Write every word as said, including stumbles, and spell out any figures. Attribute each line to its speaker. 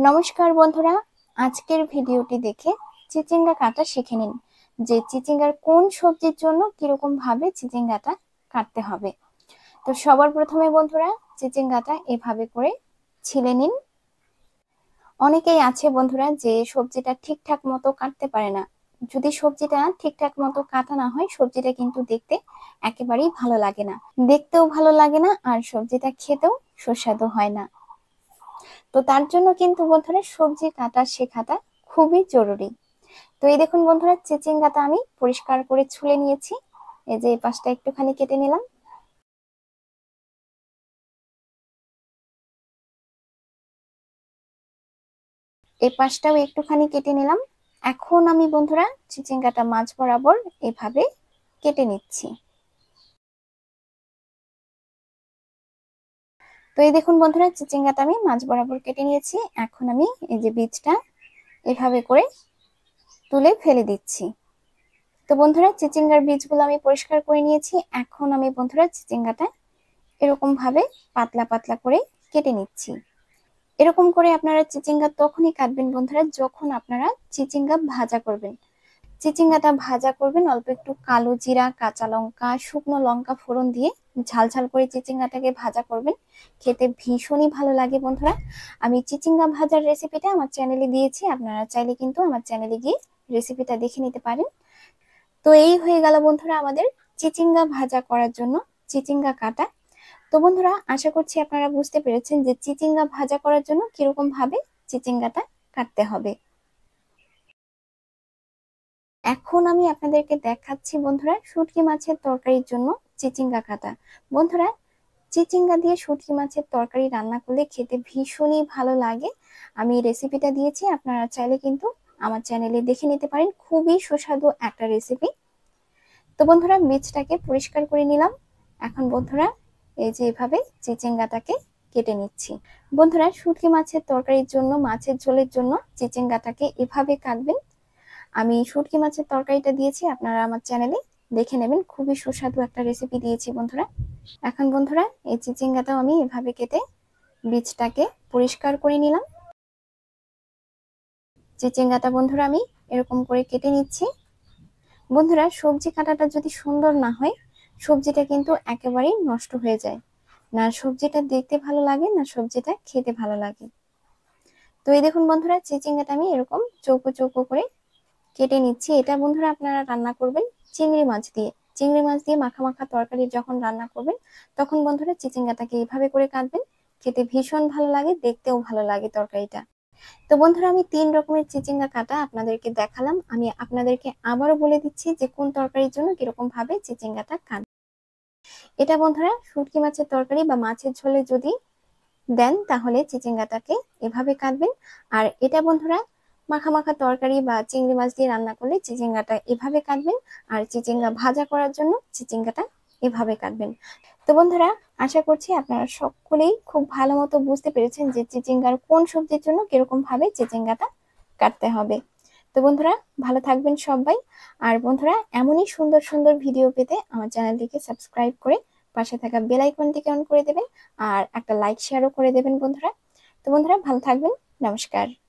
Speaker 1: নমস্কার বন্ধুরা, আজকের ভিডিওটি দেখে চিচিঙ্গা কাটা শিখে নিন যে চিচিঙ্গার কোন সবজির জন্য কিরকম ভাবে চিচিঙ্গাটা কাটতে হবে। তো সবার প্রথমে বন্ধুরা চিচিঙ্গাটা এভাবে করে ছিলে নিন। অনেকেই আছে বন্ধুরা যে সবজিটা ঠিকঠাক মতো কাটতে পারে না। যদি সবজিটা ঠিকঠাক মতো কাটা না হয় সবজিটা কিন্তু দেখতে একেবারেই ভালো লাগে না, দেখতেও ভালো লাগে না, আর সবজিটা খেতেও সুস্বাদু হয় না। তো তার জন্য কিন্তু বন্ধুরা সবজি কাটা শেখাটা খুবই জরুরি। তো এই দেখুন বন্ধুরা চিচিঙ্গাটা আমি পরিষ্কার করে ছুলে নিয়েছি। এই যে এই পাশটা একটুখানি কেটে নিলাম। এই পাশটাও একটুখানি কেটে নিলাম। এখন আমি বন্ধুরা চিচিঙ্গাটা মাছ বরাবর এভাবে কেটে নিচ্ছি। তো এই দেখুন বন্ধুরা চিচিঙ্গাটা আমি মাছ বরাবর কেটে নিয়েছি। এখন আমি এই যে বীজটা এভাবে করে তুলে ফেলে দিচ্ছি। তো বন্ধুরা চিচিঙ্গার বীজগুলো আমি পরিষ্কার করে নিয়েছি। এখন আমি বন্ধুরা চিচিঙ্গাটা এরকম ভাবে পাতলা পাতলা করে কেটে নিচ্ছি। এরকম করে আপনারা চিচিঙ্গা তখনই কাটবেন বন্ধুরা যখন আপনারা চিচিঙ্গা ভাজা করবেন। চিচিঙ্গাটা ভাজা করবেন অল্প একটু কালো জিরা, কাঁচা লঙ্কা, শুকনো লঙ্কা ফোড়ন দিয়ে ঝাল ঝাল করে চিচিঙ্গাটাকে ভাজা করবেন। খেতে ভীষণই ভালো লাগে বন্ধুরা। আমি চিচিঙ্গা ভাজার রেসিপিটা আমার চ্যানেলে দিয়েছি, আপনারা চাইলে কিন্তু আমার চ্যানেলে গিয়ে রেসিপিটা দেখে নিতে পারেন। তো এই হয়ে গেল বন্ধুরা আমাদের চিচিঙ্গা ভাজা করার জন্য চিচিঙ্গা কাটা। তো বন্ধুরা আশা করছি আপনারা বুঝতে পেরেছেন যে চিচিঙ্গা ভাজা করার জন্য কিরকম ভাবে চিচিঙ্গাটা কাটতে হবে। এখন আমি আপনাদেরকে দেখাচ্ছি বন্ধুরা শুটকি মাছের তরকারির জন্য চিচিঙ্গা কাটা। বন্ধুরা চিচিঙ্গা দিয়ে শুটকি মাছের তরকারি রান্না করলে খেতে ভীষণই ভালো লাগে। আমি রেসিপিটা দিয়েছি, আপনারা চাইলে কিন্তু আমার চ্যানেলে দেখে নিতে পারেন। খুবই সুস্বাদু একটা রেসিপি। তো বন্ধুরা বীজটাকে পরিষ্কার করে নিলাম। এখন বন্ধুরা এই যে এভাবে চিচিঙ্গাটাকে কেটে নিচ্ছি। বন্ধুরা শুটকি মাছের তরকারির জন্য, মাছের ঝোলের জন্য চিচিঙ্গাটাকে এভাবে কাটবেন। আমি শুটকি মাছের তরকারিটা দিয়েছি, আপনারা আমার চ্যানেলে দেখে নেবেন। খুবই সুস্বাদু একটা রেসিপি দিয়েছি বন্ধুরা। এখন বন্ধুরা এই চিচিঙ্গাটাও আমি এভাবে কেটে বীজটাকে পরিষ্কার করে নিলাম। চিচিঙ্গাটা বন্ধুরা আমি এরকম করে কেটে নিচ্ছি। বন্ধুরা সবজি কাটাটা যদি সুন্দর না হয় সবজিটা কিন্তু একেবারেই নষ্ট হয়ে যায়, না সবজিটা দেখতে ভালো লাগে না সবজিটা খেতে ভালো লাগে। তো এই দেখুন বন্ধুরা চিচিঙ্গাটা আমি এরকম চৌকো চৌকো করে কেটে নিচ্ছি। এটা বন্ধুরা আপনারা রান্না করবেন চিংড়ি মাছ দিয়ে। চিংড়ি মাছ দিয়ে মাখা মাখা তরকারি যখন রান্না করবেন তখন বন্ধুরা চিচিঙ্গাটাকে এইভাবে করে কাটবেন। খেতে ভীষণ ভালো লাগে, দেখতেও ভালো লাগে তরকারিটা। তো বন্ধুরা আমি তিন রকমের চিচিঙ্গা কাটা আপনাদেরকে দেখালাম। আমি আপনাদেরকে আবারও বলে দিচ্ছি যে কোন তরকারির জন্য কিরকম ভাবে চিচিঙ্গাটা কাট। এটা বন্ধুরা শুটকি মাছের তরকারি বা মাছের ঝোলে যদি দেন তাহলে চিচিঙ্গাটাকে এভাবে কাটবেন। আর এটা বন্ধুরা মাখা মাখা তরকারি বা চিংড়ি মাছ দিয়ে রান্না করলে চিচিঙ্গাটা এভাবে কাটবেন। আর চিচিঙ্গা ভাজা করার জন্য চিচিঙ্গাটা এভাবে কাটবেন। তো বন্ধুরা আশা করছি আপনারা সকলেই খুব ভালো মতো বুঝতে পেরেছেন যে চিচিঙ্গার কোন সবজির জন্য কিরকম ভাবে চিচিঙ্গাটা কাটতে হবে। তো বন্ধুরা ভালো থাকবেন সবাই। আর বন্ধুরা এমনই সুন্দর সুন্দর ভিডিও পেতে আমার চ্যানেলটিকে সাবস্ক্রাইব করে পাশে থাকা বেল আইকনটিকে অন করে দেবেন, আর একটা লাইক শেয়ারও করে দেবেন বন্ধুরা। তো বন্ধুরা ভালো থাকবেন। নমস্কার।